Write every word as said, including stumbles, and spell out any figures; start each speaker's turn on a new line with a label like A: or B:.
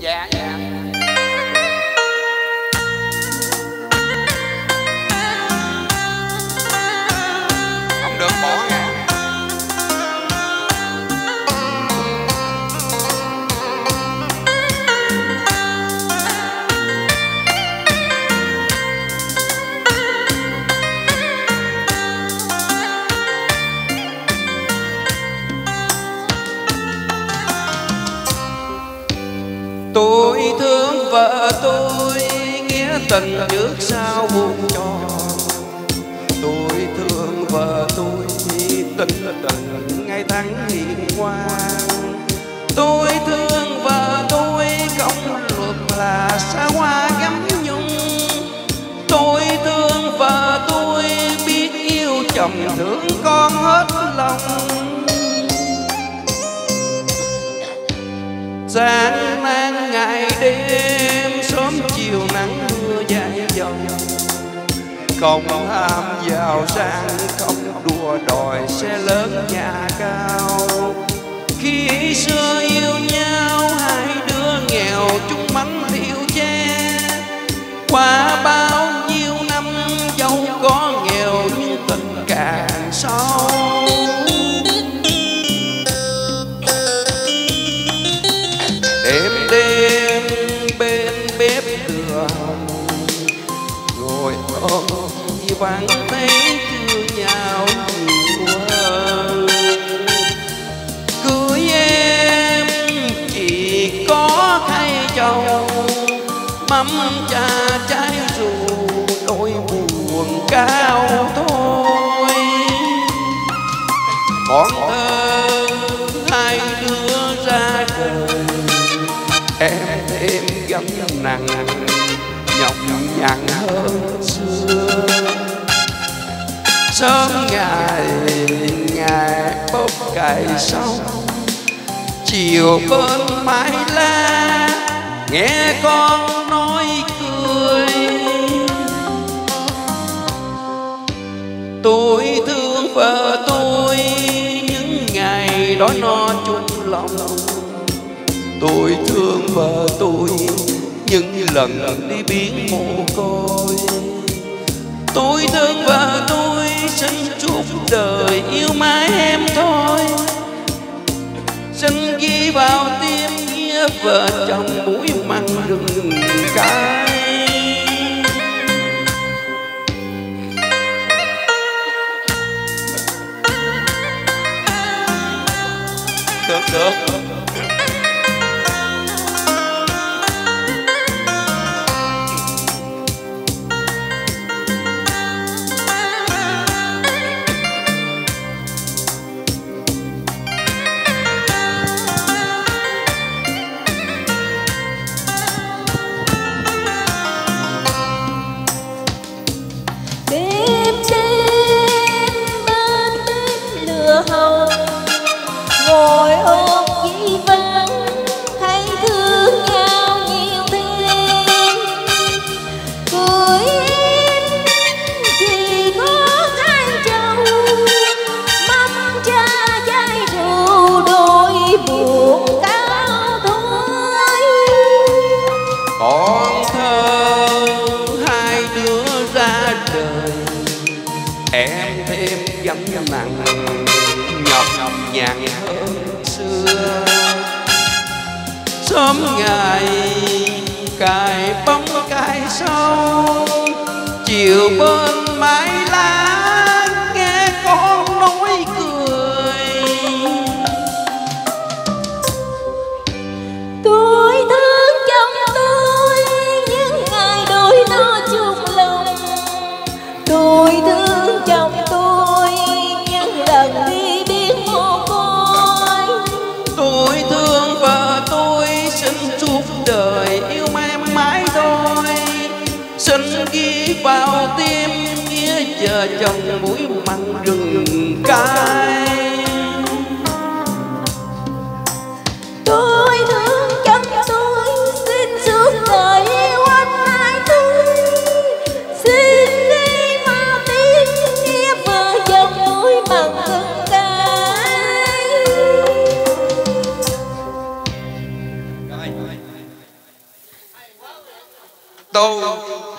A: Dạ dạ. Không được bỏ nha. Tôi thương vợ tôi, nghĩa tình trước sau vuông tròn. Tôi thương vợ tôi, tình tình ngày tháng hiền ngoan. Tôi thương vợ tôi, công luật là xa hoa gấm nhung. Tôi thương vợ tôi, biết yêu chồng thương con hết lòng. Gian nan ngày đêm, sớm chiều nắng mưa dài dòng. Không ham giàu sang, không đua đòi xe lớn nhà cao. Khi xưa yêu nhau, hai đứa nghèo chung mắm thiêu che. Qua bao nhiêu năm, dẫu có nghèo nhưng tình càng sâu. Đêm đêm bên bếp lửa hồng, ngồi ôm vì vắng thấy thương nhau nhiều hơn. Cưới em chỉ có thay chồng, mắm cha trái rượu đôi buồn cao thôi. Con thơ hai đứa ra đời, em thêm gánh nặng nhọc nhằn hơn xưa. Sớm ngày ngày bốc cày xong, chiều bên mái lá nghe con nói cười. Tôi thương vợ tôi, những ngày đó nó chung lòng. Tôi thương vợ tôi, những lần đi biến mồ côi. Tôi thương vợ tôi, xin chúc đời yêu mãi em thôi. Xin ghi vào tim nghĩa vợ chồng mũi mặn rừng cay. Được được.
B: Ngồi ôm dĩ vắng, thấy thương nhau nhiều thêm. Cưới em chỉ có hai chồng, mắm cha chai rượu đôi buồn cao thôi.
A: Con thơ hai đứa ra đời, em thêm gánh nặng nhọc nhằn hơn xưa. Sớm ngày cài bóng cài sâu, chiều bên mái lá nghe con nói cười.
B: Tôi thương chồng tôi, những ngày đôi nó chung lòng. Tôi thương chồng tôi, những lần đi biến mồ côi.
A: Tôi thương vợ tôi, xin chúc đời yêu em mãi thôi. Xin ghi vào tim nghĩa vợ chồng mũi mặn rừng cay.
B: Tôi thương chồng tôi, xin suốt đời yêu anh mãi tôi. Xin ghi vào tim nghĩa vợ chồng mũi mặn rừng cay.
A: tôi